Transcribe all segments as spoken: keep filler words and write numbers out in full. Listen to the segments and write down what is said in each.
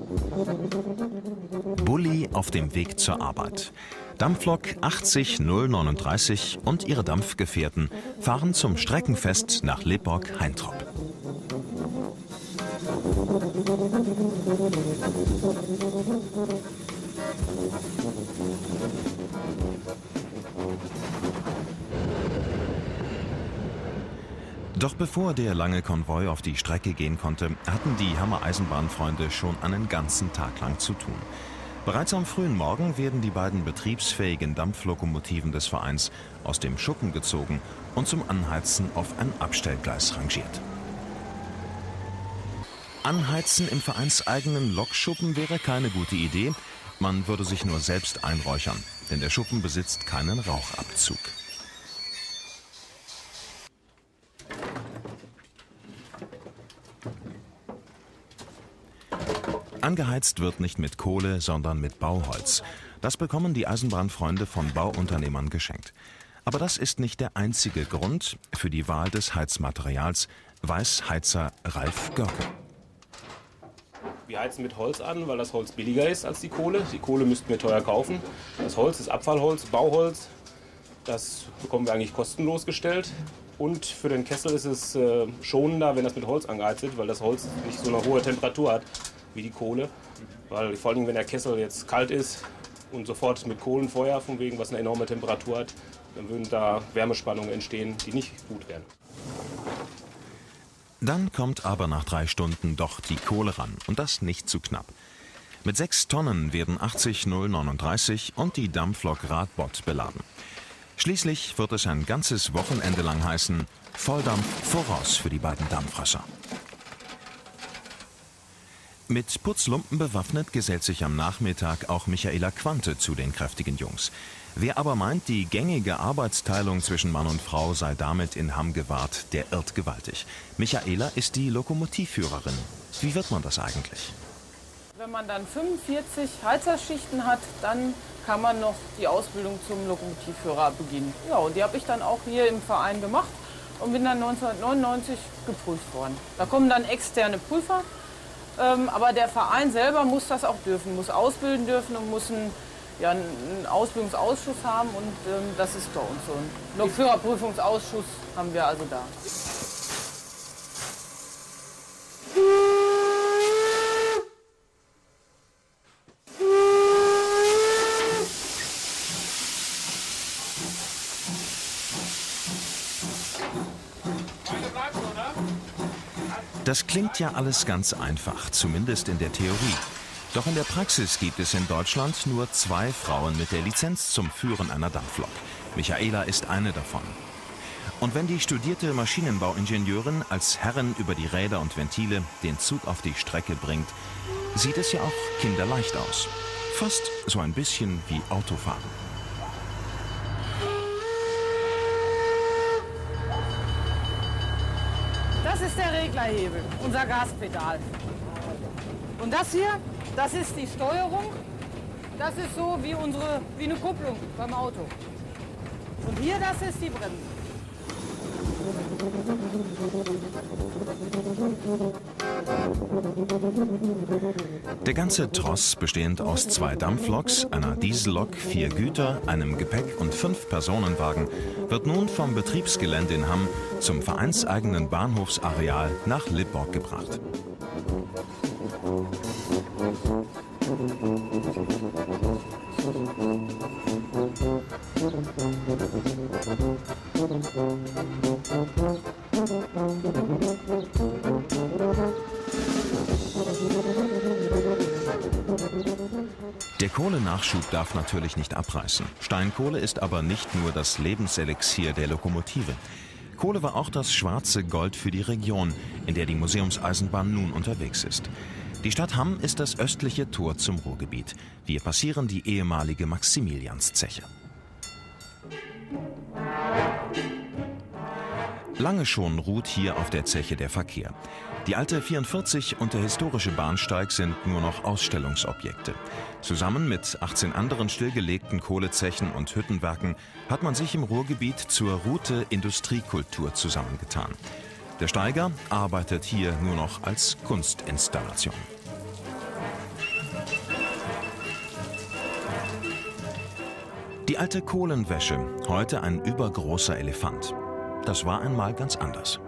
Bulli auf dem Weg zur Arbeit. Dampflok achtzig null neununddreißig und ihre Dampfgefährten fahren zum Streckenfest nach Lipporg-Heintrop. Doch bevor der lange Konvoi auf die Strecke gehen konnte, hatten die Hammer-Eisenbahn-Freunde schon einen ganzen Tag lang zu tun. Bereits am frühen Morgen werden die beiden betriebsfähigen Dampflokomotiven des Vereins aus dem Schuppen gezogen und zum Anheizen auf ein Abstellgleis rangiert. Anheizen im vereinseigenen Lokschuppen wäre keine gute Idee. Man würde sich nur selbst einräuchern, denn der Schuppen besitzt keinen Rauchabzug. Angeheizt wird nicht mit Kohle, sondern mit Bauholz. Das bekommen die Eisenbahnfreunde von Bauunternehmern geschenkt. Aber das ist nicht der einzige Grund für die Wahl des Heizmaterials, weiß Heizer Ralf Görke. Wir heizen mit Holz an, weil das Holz billiger ist als die Kohle. Die Kohle müssten wir teuer kaufen. Das Holz ist Abfallholz, Bauholz. Das bekommen wir eigentlich kostenlos gestellt. Und für den Kessel ist es äh, schonender, wenn das mit Holz angeheizt wird, weil das Holz nicht so eine hohe Temperatur hat wie die Kohle. Weil vor allem, wenn der Kessel jetzt kalt ist und sofort mit Kohlenfeuer, von wegen, was eine enorme Temperatur hat, dann würden da Wärmespannungen entstehen, die nicht gut wären. Dann kommt aber nach drei Stunden doch die Kohle ran und das nicht zu knapp. Mit sechs Tonnen werden achtzig null neununddreißig und die Dampflok Radbott beladen. Schließlich wird es ein ganzes Wochenende lang heißen, Volldampf voraus für die beiden Dampfrösser. Mit Putzlumpen bewaffnet gesellt sich am Nachmittag auch Michaela Quante zu den kräftigen Jungs. Wer aber meint, die gängige Arbeitsteilung zwischen Mann und Frau sei damit in Hamm gewahrt, der irrt gewaltig. Michaela ist die Lokomotivführerin. Wie wird man das eigentlich? Wenn man dann fünfundvierzig Heizerschichten hat, dann kann man noch die Ausbildung zum Lokomotivführer beginnen. Ja, und die habe ich dann auch hier im Verein gemacht und bin dann neunzehnhundertneunundneunzig geprüft worden. Da kommen dann externe Prüfer, ähm, aber der Verein selber muss das auch dürfen, muss ausbilden dürfen und muss einen, ja, einen Ausbildungsausschuss haben und ähm, das ist bei uns so. Ein Lokführerprüfungsausschuss haben wir also da. Das klingt ja alles ganz einfach, zumindest in der Theorie. Doch in der Praxis gibt es in Deutschland nur zwei Frauen mit der Lizenz zum Führen einer Dampflok. Michaela ist eine davon. Und wenn die studierte Maschinenbauingenieurin als Herrin über die Räder und Ventile den Zug auf die Strecke bringt, sieht es ja auch kinderleicht aus. Fast so ein bisschen wie Autofahren. Das ist der Reglerhebel, unser Gaspedal. Und das hier, das ist die Steuerung. Das ist so wie, unsere, wie eine Kupplung beim Auto. Und hier, das ist die Bremse. Der ganze Tross, bestehend aus zwei Dampfloks, einer Diesellok, vier Güter, einem Gepäck- und fünf Personenwagen, wird nun vom Betriebsgelände in Hamm zum vereinseigenen Bahnhofsareal nach Lipporg gebracht. Der Kohlenachschub darf natürlich nicht abreißen. Steinkohle ist aber nicht nur das Lebenselixier der Lokomotive. Kohle war auch das schwarze Gold für die Region, in der die Museumseisenbahn nun unterwegs ist. Die Stadt Hamm ist das östliche Tor zum Ruhrgebiet. Wir passieren die ehemalige Maximilianszeche. Lange schon ruht hier auf der Zeche der Verkehr. Die alte vierundvierzig und der historische Bahnsteig sind nur noch Ausstellungsobjekte. Zusammen mit achtzehn anderen stillgelegten Kohlezechen und Hüttenwerken hat man sich im Ruhrgebiet zur Route Industriekultur zusammengetan. Der Steiger arbeitet hier nur noch als Kunstinstallation. Die alte Kohlenwäsche, heute ein übergroßer Elefant. Das war einmal ganz anders.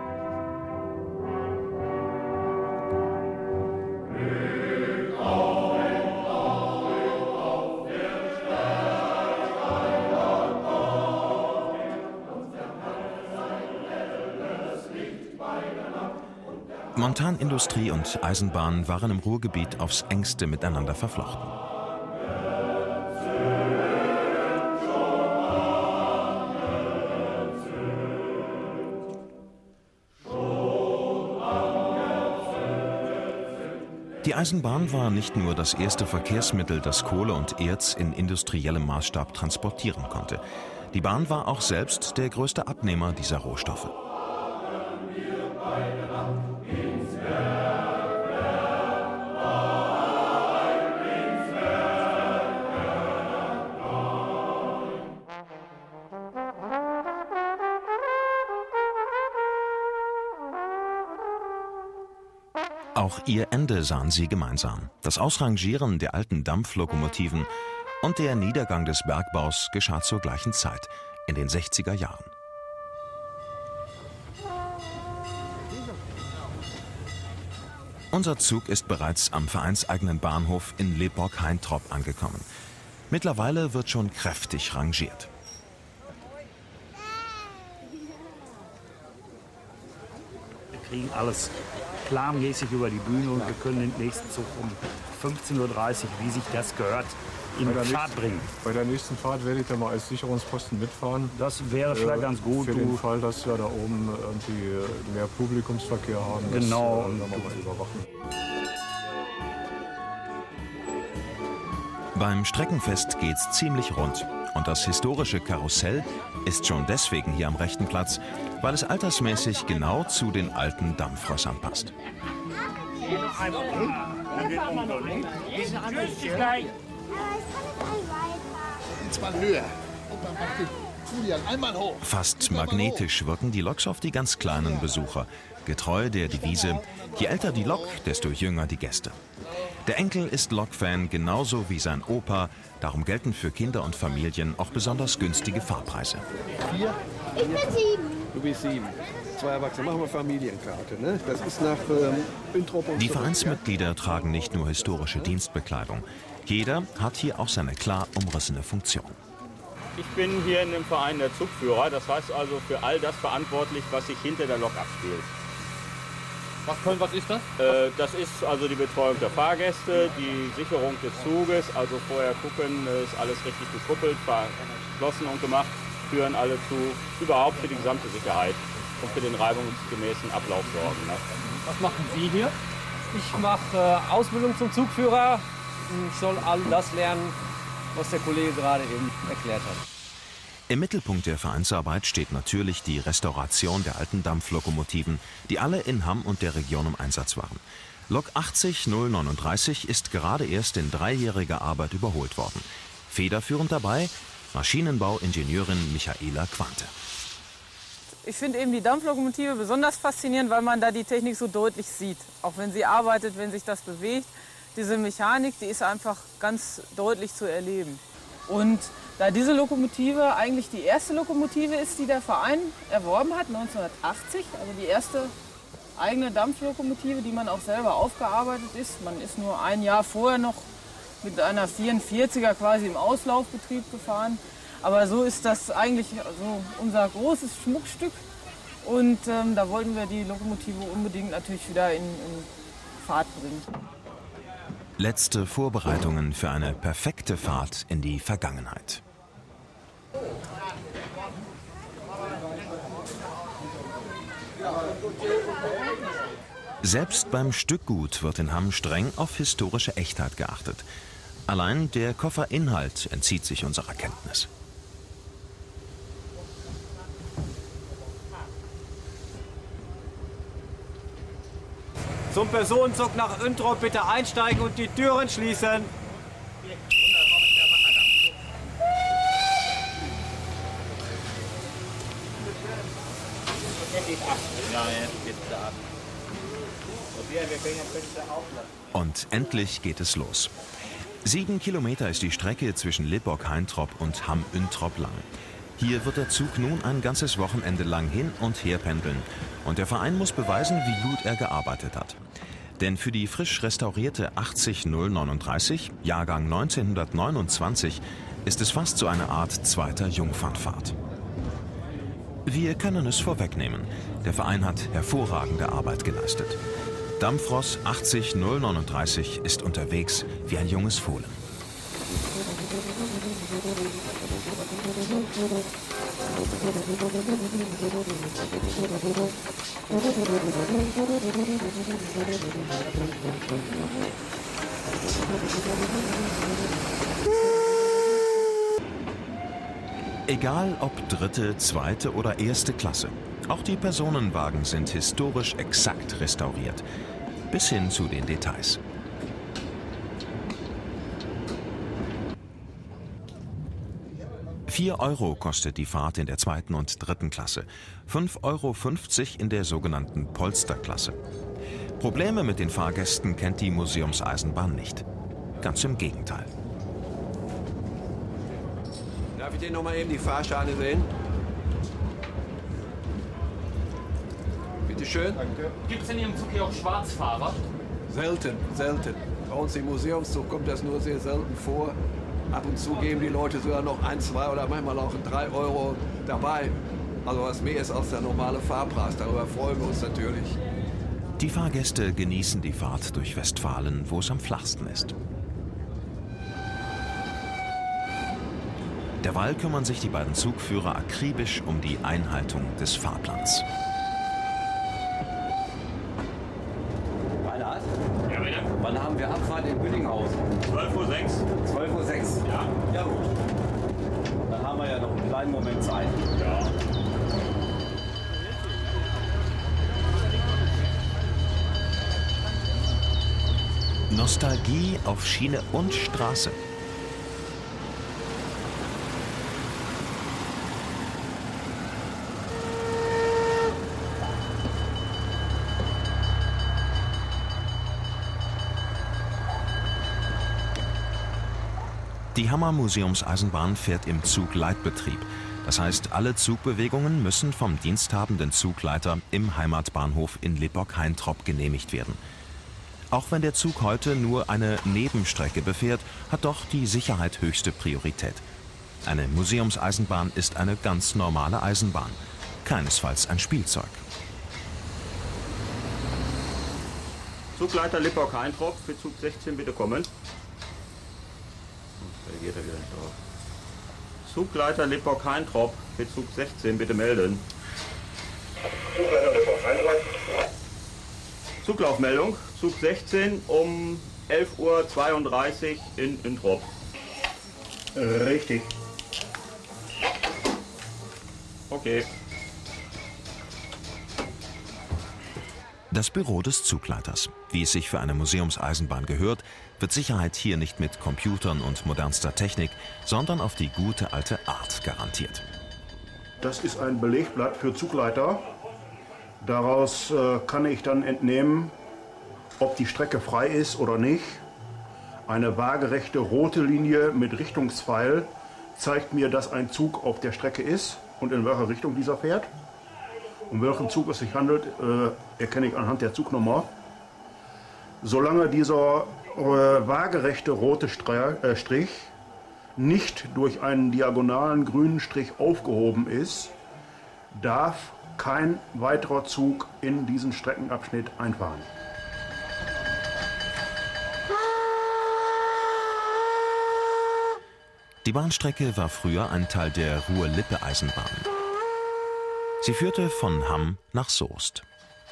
Montanindustrie und Eisenbahn waren im Ruhrgebiet aufs Engste miteinander verflochten. Die Eisenbahn war nicht nur das erste Verkehrsmittel, das Kohle und Erz in industriellem Maßstab transportieren konnte. Die Bahn war auch selbst der größte Abnehmer dieser Rohstoffe. Auch ihr Ende sahen sie gemeinsam. Das Ausrangieren der alten Dampflokomotiven und der Niedergang des Bergbaus geschah zur gleichen Zeit, in den sechziger Jahren. Unser Zug ist bereits am vereinseigenen Bahnhof in Leborg-Heintrop angekommen. Mittlerweile wird schon kräftig rangiert. Wir kriegen alles planmäßig über die Bühne und wir können den nächsten Zug um fünfzehn Uhr dreißig, wie sich das gehört, in Fahrt bringen. Bei der nächsten Fahrt werde ich dann mal als Sicherungsposten mitfahren. Das wäre vielleicht äh, ganz gut. Für den Fall, dass wir da oben irgendwie mehr Publikumsverkehr haben. Genau. Das, äh, mal überwachen. Beim Streckenfest geht's ziemlich rund. Und das historische Karussell ist schon deswegen hier am rechten Platz, weil es altersmäßig genau zu den alten Dampfrössern passt. Fast magnetisch wirken die Loks auf die ganz kleinen Besucher. Getreu der Devise, je älter die Lok, desto jünger die Gäste. Der Enkel ist Lokfan genauso wie sein Opa, darum gelten für Kinder und Familien auch besonders günstige Fahrpreise. Vier? Ich bin sieben. Du bist sieben. Zwei Erwachsene, machen wir Familienkarte, ne? Das ist nach ähm, Introp und Die zurück, Vereinsmitglieder ja? tragen nicht nur historische Dienstbekleidung. Jeder hat hier auch seine klar umrissene Funktion. Ich bin hier in dem Verein der Zugführer, das heißt also für all das verantwortlich, was sich hinter der Lok abspielt. Was, was ist das? Äh, das ist also die Betreuung der Fahrgäste, die Sicherung des Zuges, also vorher gucken, ist alles richtig gekuppelt, verschlossen und gemacht, führen alle zu, überhaupt für die gesamte Sicherheit und für den reibungsgemäßen Ablauf sorgen. Ne? Was machen Sie hier? Ich mache äh, Ausbildung zum Zugführer. Ich soll all das lernen, was der Kollege gerade eben erklärt hat. Im Mittelpunkt der Vereinsarbeit steht natürlich die Restauration der alten Dampflokomotiven, die alle in Hamm und der Region im Einsatz waren. Lok achtzig null neununddreißig ist gerade erst in dreijähriger Arbeit überholt worden. Federführend dabei Maschinenbauingenieurin Michaela Quante. Ich finde eben die Dampflokomotive besonders faszinierend, weil man da die Technik so deutlich sieht. Auch wenn sie arbeitet, wenn sich das bewegt. Diese Mechanik, die ist einfach ganz deutlich zu erleben. Und da diese Lokomotive eigentlich die erste Lokomotive ist, die der Verein erworben hat, neunzehnhundertachtzig, also die erste eigene Dampflokomotive, die man auch selber aufgearbeitet ist. Man ist nur ein Jahr vorher noch mit einer vierundvierziger quasi im Auslaufbetrieb gefahren. Aber so ist das eigentlich also unser großes Schmuckstück. Und ähm, da wollten wir die Lokomotive unbedingt natürlich wieder in, in Fahrt bringen. Letzte Vorbereitungen für eine perfekte Fahrt in die Vergangenheit. Selbst beim Stückgut wird in Hamm streng auf historische Echtheit geachtet. Allein der Kofferinhalt entzieht sich unserer Kenntnis. Zum Personenzug nach Introp bitte einsteigen und die Türen schließen. Und endlich geht es los. Sieben Kilometer ist die Strecke zwischen Lipporg-Heintrop und Hamm-Üntrop lang. Hier wird der Zug nun ein ganzes Wochenende lang hin und her pendeln. Und der Verein muss beweisen, wie gut er gearbeitet hat. Denn für die frisch restaurierte achtzig null neununddreißig, Jahrgang neunzehnhundertneunundzwanzig, ist es fast so eine Art zweiter Jungfernfahrt. Wir können es vorwegnehmen. Der Verein hat hervorragende Arbeit geleistet. Dampfross achtzig null neununddreißig ist unterwegs wie ein junges Fohlen. Egal ob dritte, zweite oder erste Klasse. Auch die Personenwagen sind historisch exakt restauriert. Bis hin zu den Details. Vier Euro kostet die Fahrt in der zweiten und dritten Klasse. fünf Euro fünfzig in der sogenannten Polsterklasse. Probleme mit den Fahrgästen kennt die Museumseisenbahn nicht. Ganz im Gegenteil. Darf ich dir noch mal eben die Fahrscheine sehen? Bitte schön. Danke. Gibt es in Ihrem Zug hier auch Schwarzfahrer? Selten, selten. Bei uns im Museumszug kommt das nur sehr selten vor. Ab und zu geben die Leute sogar noch ein, zwei oder manchmal auch drei Euro dabei. Also was mehr ist als der normale Fahrpreis. Darüber freuen wir uns natürlich. Die Fahrgäste genießen die Fahrt durch Westfalen, wo es am flachsten ist. Derweil kümmern sich die beiden Zugführer akribisch um die Einhaltung des Fahrplans. Reinhard? Ja, bitte. Wann haben wir Abfahrt in Büdinghausen? zwölf Uhr sechs. zwölf Uhr sechs? Ja. Ja gut. Dann haben wir ja noch einen kleinen Moment Zeit. Ja. Nostalgie auf Schiene und Straße. Die Hammer Museumseisenbahn fährt im Zugleitbetrieb. Das heißt, alle Zugbewegungen müssen vom diensthabenden Zugleiter im Heimatbahnhof in Lipporg-Heintrop genehmigt werden. Auch wenn der Zug heute nur eine Nebenstrecke befährt, hat doch die Sicherheit höchste Priorität. Eine Museumseisenbahn ist eine ganz normale Eisenbahn, keinesfalls ein Spielzeug. Zugleiter Lipporg-Heintrop für Zug sechzehn bitte kommen. Reagiert er wieder nicht drauf. Zugleiter Lipporg-Heintrop für Zug sechzehn bitte melden. Zugleiter Lipporg-Heintrop. Zuglaufmeldung, Zug sechzehn um elf Uhr zweiunddreißig in Üntrop. Richtig. Okay. Das Büro des Zugleiters. Wie es sich für eine Museumseisenbahn gehört, wird Sicherheit hier nicht mit Computern und modernster Technik, sondern auf die gute alte Art garantiert. Das ist ein Belegblatt für Zugleiter. Daraus äh, kann ich dann entnehmen, ob die Strecke frei ist oder nicht. Eine waagerechte rote Linie mit Richtungspfeil zeigt mir, dass ein Zug auf der Strecke ist und in welcher Richtung dieser fährt. Um welchen Zug es sich handelt, äh, erkenne ich anhand der Zugnummer. Solange dieser äh, waagerechte rote Stre äh, Strich nicht durch einen diagonalen grünen Strich aufgehoben ist, darf kein weiterer Zug in diesen Streckenabschnitt einfahren. Die Bahnstrecke war früher ein Teil der Ruhr-Lippe-Eisenbahn. Sie führte von Hamm nach Soest.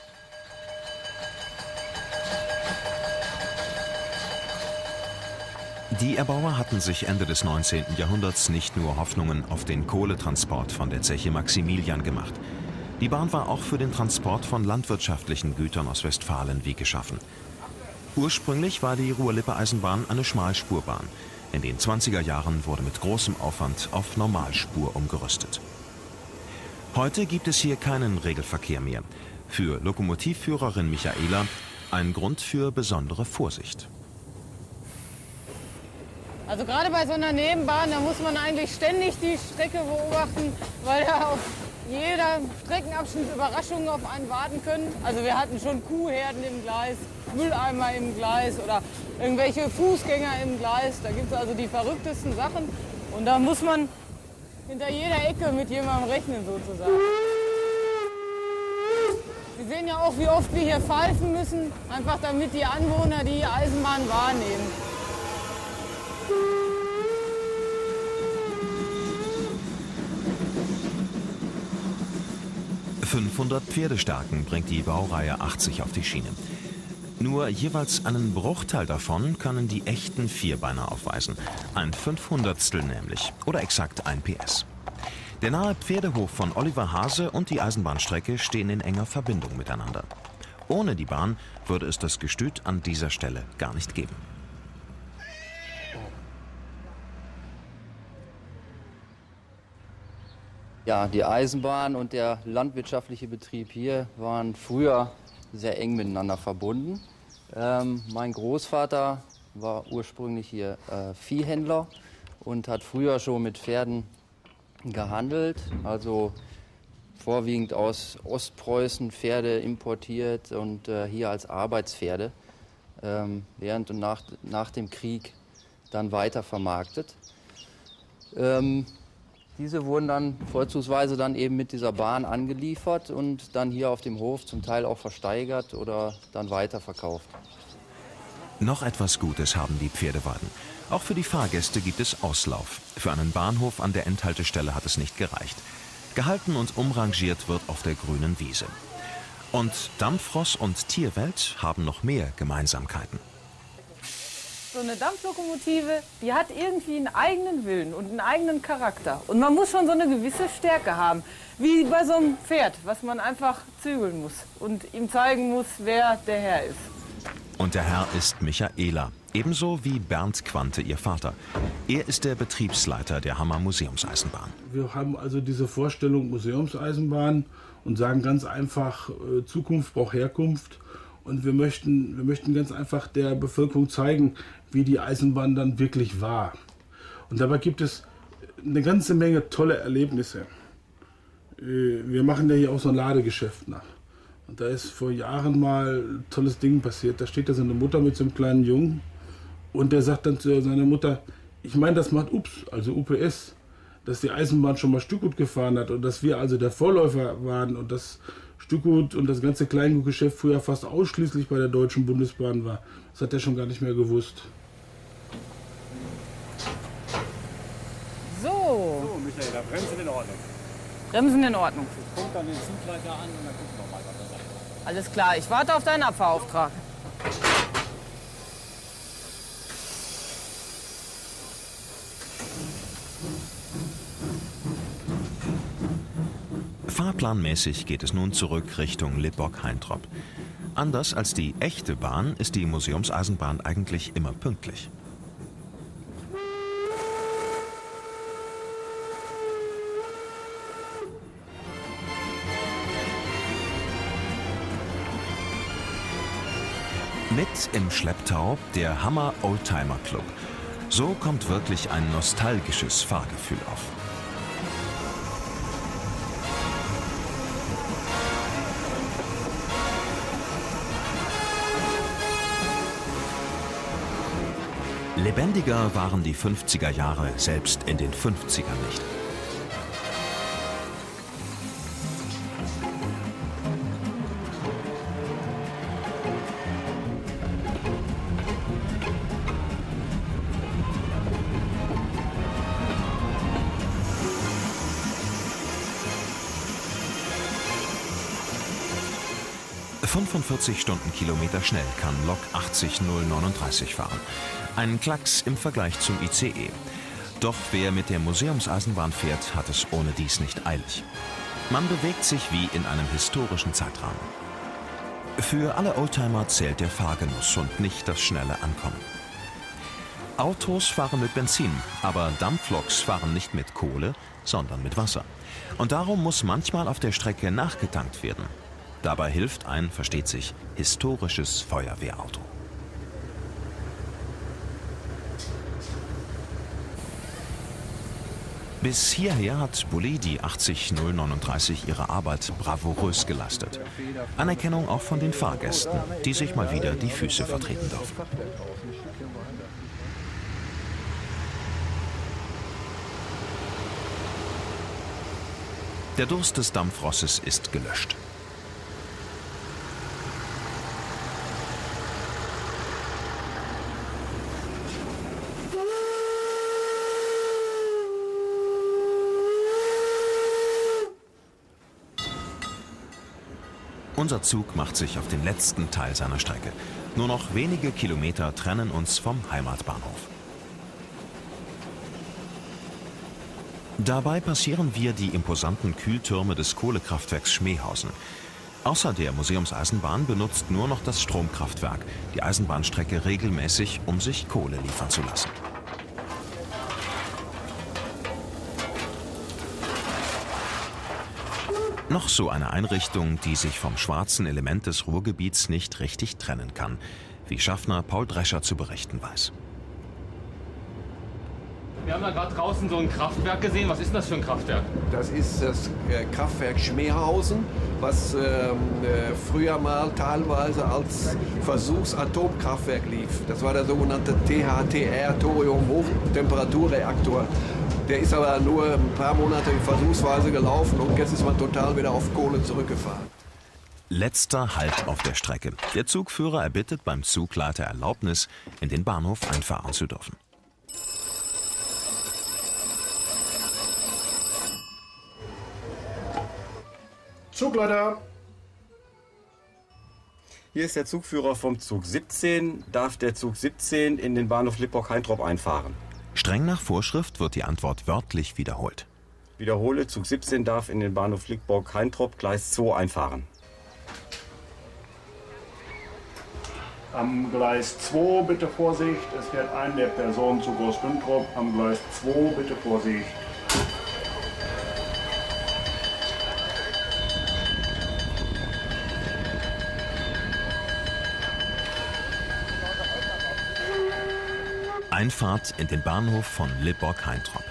Die Erbauer hatten sich Ende des neunzehnten Jahrhunderts nicht nur Hoffnungen auf den Kohletransport von der Zeche Maximilian gemacht. Die Bahn war auch für den Transport von landwirtschaftlichen Gütern aus Westfalen wie geschaffen. Ursprünglich war die Ruhr-Lippe-Eisenbahn eine Schmalspurbahn. In den zwanziger Jahren wurde mit großem Aufwand auf Normalspur umgerüstet. Heute gibt es hier keinen Regelverkehr mehr. Für Lokomotivführerin Michaela ein Grund für besondere Vorsicht. Also gerade bei so einer Nebenbahn, da muss man eigentlich ständig die Strecke beobachten, weil ja auf jeder Streckenabschnitt Überraschungen auf einen warten können. Also wir hatten schon Kuhherden im Gleis, Mülleimer im Gleis oder irgendwelche Fußgänger im Gleis. Da gibt es also die verrücktesten Sachen. Und da muss man hinter jeder Ecke mit jemandem rechnen sozusagen. Sie sehen ja auch, wie oft wir hier pfeifen müssen, einfach damit die Anwohner die Eisenbahn wahrnehmen. fünfhundert Pferdestärken bringt die Baureihe achtzig auf die Schiene. Nur jeweils einen Bruchteil davon können die echten Vierbeiner aufweisen. Ein Fünfhundertstel nämlich, oder exakt ein P S. Der nahe Pferdehof von Oliver Hase und die Eisenbahnstrecke stehen in enger Verbindung miteinander. Ohne die Bahn würde es das Gestüt an dieser Stelle gar nicht geben. Ja, die Eisenbahn und der landwirtschaftliche Betrieb hier waren früher sehr eng miteinander verbunden. Ähm, mein Großvater war ursprünglich hier äh, Viehhändler und hat früher schon mit Pferden gehandelt, also vorwiegend aus Ostpreußen Pferde importiert und äh, hier als Arbeitspferde ähm, während und nach, nach dem Krieg dann weiter vermarktet. Ähm, Diese wurden dann vorzugsweise dann eben mit dieser Bahn angeliefert und dann hier auf dem Hof zum Teil auch versteigert oder dann weiterverkauft. Noch etwas Gutes haben die Pferdewagen. Auch für die Fahrgäste gibt es Auslauf. Für einen Bahnhof an der Endhaltestelle hat es nicht gereicht. Gehalten und umrangiert wird auf der grünen Wiese. Und Dampfross und Tierwelt haben noch mehr Gemeinsamkeiten. So eine Dampflokomotive, die hat irgendwie einen eigenen Willen und einen eigenen Charakter. Und man muss schon so eine gewisse Stärke haben, wie bei so einem Pferd, was man einfach zügeln muss und ihm zeigen muss, wer der Herr ist. Und der Herr ist Michaela, ebenso wie Bernd Quante, ihr Vater. Er ist der Betriebsleiter der Hammer Museumseisenbahn. Wir haben also diese Vorstellung Museumseisenbahn und sagen ganz einfach, Zukunft braucht Herkunft. Und wir möchten, wir möchten ganz einfach der Bevölkerung zeigen, wie die Eisenbahn dann wirklich war. Und dabei gibt es eine ganze Menge tolle Erlebnisse. Wir machen ja hier auch so ein Ladegeschäft nach. Und da ist vor Jahren mal ein tolles Ding passiert. Da steht da so eine Mutter mit so einem kleinen Jungen und der sagt dann zu seiner Mutter, ich meine, das macht U P S, also U P S, dass die Eisenbahn schon mal Stückgut gefahren hat und dass wir also der Vorläufer waren und das Stückgut und das ganze Kleingutgeschäft früher fast ausschließlich bei der Deutschen Bundesbahn war. Das hat er schon gar nicht mehr gewusst. So. So, Michaela, Bremsen in Ordnung. Bremsen in Ordnung. Ich gucke dann den Zugleiter an und dann gucken wir mal, was er sagt. Alles klar, ich warte auf deinen Abfahrauftrag. Fahrplanmäßig geht es nun zurück Richtung Lippok-Heintrop. Anders als die echte Bahn ist die Museumseisenbahn eigentlich immer pünktlich. Mit im Schlepptau der Hammer Oldtimer Club. So kommt wirklich ein nostalgisches Fahrgefühl auf. Lebendiger waren die fünfziger Jahre selbst in den fünfzigern nicht. fünfundvierzig Stundenkilometer schnell kann Lok achtzig null neununddreißig fahren. Ein Klacks im Vergleich zum I C E. Doch wer mit der Museumseisenbahn fährt, hat es ohne dies nicht eilig. Man bewegt sich wie in einem historischen Zeitrahmen. Für alle Oldtimer zählt der Fahrgenuss und nicht das schnelle Ankommen. Autos fahren mit Benzin, aber Dampfloks fahren nicht mit Kohle, sondern mit Wasser. Und darum muss manchmal auf der Strecke nachgetankt werden. Dabei hilft ein, versteht sich, historisches Feuerwehrauto. Bis hierher hat Bulli die achtzig null neununddreißig ihre Arbeit bravourös geleistet. Anerkennung auch von den Fahrgästen, die sich mal wieder die Füße vertreten dürfen. Der Durst des Dampfrosses ist gelöscht. Unser Zug macht sich auf den letzten Teil seiner Strecke. Nur noch wenige Kilometer trennen uns vom Heimatbahnhof. Dabei passieren wir die imposanten Kühltürme des Kohlekraftwerks Schmehausen. Außer der Museumseisenbahn benutzt nur noch das Stromkraftwerk die Eisenbahnstrecke regelmäßig, um sich Kohle liefern zu lassen. Noch so eine Einrichtung, die sich vom schwarzen Element des Ruhrgebiets nicht richtig trennen kann, wie Schaffner Paul Drescher zu berichten weiß. Wir haben da gerade draußen so ein Kraftwerk gesehen. Was ist denn das für ein Kraftwerk? Das ist das äh, Kraftwerk Schmehausen, was ähm, äh, früher mal teilweise als Versuchsatomkraftwerk lief. Das war der sogenannte T H T R, Thorium-Hochtemperaturreaktor. Der ist aber nur ein paar Monate versuchsweise gelaufen und jetzt ist man total wieder auf Kohle zurückgefahren. Letzter Halt auf der Strecke. Der Zugführer erbittet beim Zugleiter Erlaubnis, in den Bahnhof einfahren zu dürfen. Zugleiter! Hier ist der Zugführer vom Zug siebzehn. Darf der Zug siebzehn in den Bahnhof Lippborg-Heintrop einfahren? Streng nach Vorschrift wird die Antwort wörtlich wiederholt. Wiederhole, Zug siebzehn darf in den Bahnhof Lippborg-Heintrop, Gleis zwei einfahren. Am Gleis zwei bitte Vorsicht, es fährt ein der Personenzug aus Güntrop. Am Gleis zwei bitte Vorsicht. Einfahrt in den Bahnhof von Lippborg-Heintrop.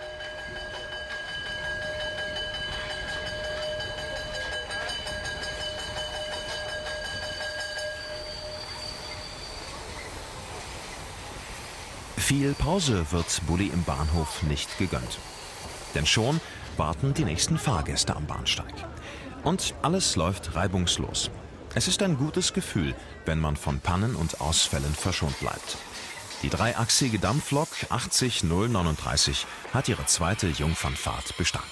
Viel Pause wird Bulli im Bahnhof nicht gegönnt. Denn schon warten die nächsten Fahrgäste am Bahnsteig. Und alles läuft reibungslos. Es ist ein gutes Gefühl, wenn man von Pannen und Ausfällen verschont bleibt. Die dreiachsige Dampflok achtzig null neununddreißig hat ihre zweite Jungfernfahrt bestanden.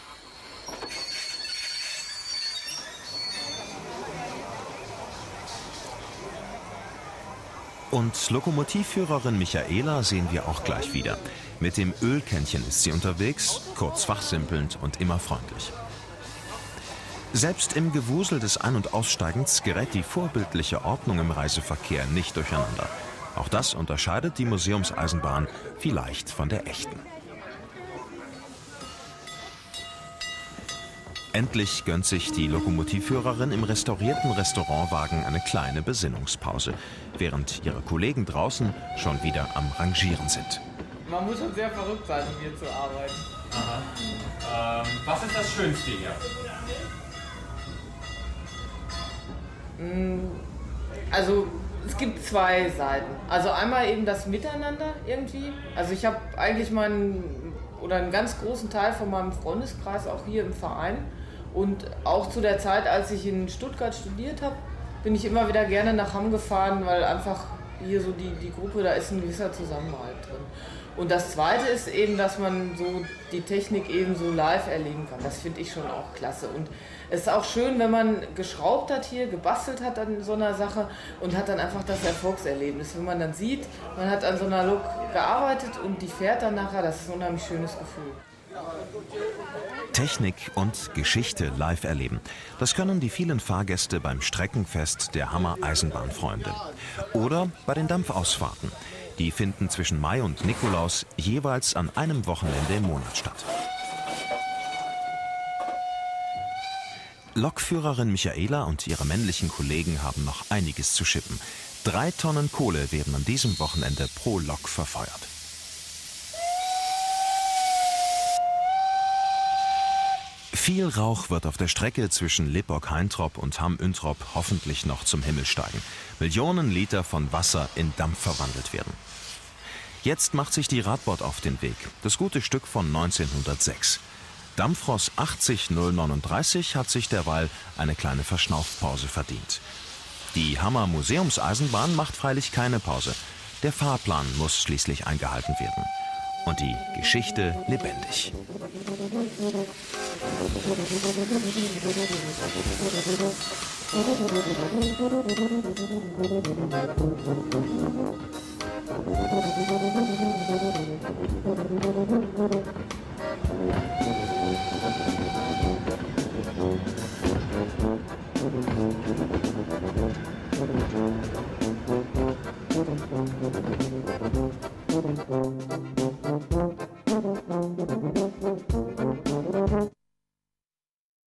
Und Lokomotivführerin Michaela sehen wir auch gleich wieder. Mit dem Ölkännchen ist sie unterwegs, kurz fachsimpelnd und immer freundlich. Selbst im Gewusel des Ein- und Aussteigens gerät die vorbildliche Ordnung im Reiseverkehr nicht durcheinander. Auch das unterscheidet die Museumseisenbahn vielleicht von der echten. Endlich gönnt sich die Lokomotivführerin im restaurierten Restaurantwagen eine kleine Besinnungspause, während ihre Kollegen draußen schon wieder am Rangieren sind. Man muss schon sehr verrückt sein, um hier zu arbeiten. Aha. Ähm, was ist das Schönste hier? Also es gibt zwei Seiten. Also einmal eben das Miteinander irgendwie. Also ich habe eigentlich meinen oder einen ganz großen Teil von meinem Freundeskreis auch hier im Verein. Und auch zu der Zeit, als ich in Stuttgart studiert habe, bin ich immer wieder gerne nach Hamm gefahren, weil einfach hier so die, die Gruppe, da ist ein gewisser Zusammenhalt drin. Und das Zweite ist eben, dass man so die Technik eben so live erleben kann. Das finde ich schon auch klasse. Und es ist auch schön, wenn man geschraubt hat hier, gebastelt hat an so einer Sache und hat dann einfach das Erfolgserlebnis. Wenn man dann sieht, man hat an so einer Lok gearbeitet und die fährt dann nachher, das ist ein unheimlich schönes Gefühl. Technik und Geschichte live erleben. Das können die vielen Fahrgäste beim Streckenfest der Hammer Eisenbahnfreunde. Oder bei den Dampfausfahrten. Die finden zwischen Mai und Nikolaus jeweils an einem Wochenende im Monat statt. Lokführerin Michaela und ihre männlichen Kollegen haben noch einiges zu schippen. Drei Tonnen Kohle werden an diesem Wochenende pro Lok verfeuert. Viel Rauch wird auf der Strecke zwischen Lipporg-Heintrop und Hamm-Üntrop hoffentlich noch zum Himmel steigen. Millionen Liter von Wasser in Dampf verwandelt werden. Jetzt macht sich die Radbot auf den Weg. Das gute Stück von neunzehnhundertsechs. Dampfross achtzig null neununddreißig hat sich derweil eine kleine Verschnaufpause verdient. Die Hammer Museumseisenbahn macht freilich keine Pause. Der Fahrplan muss schließlich eingehalten werden. Und die Geschichte lebendig. Musik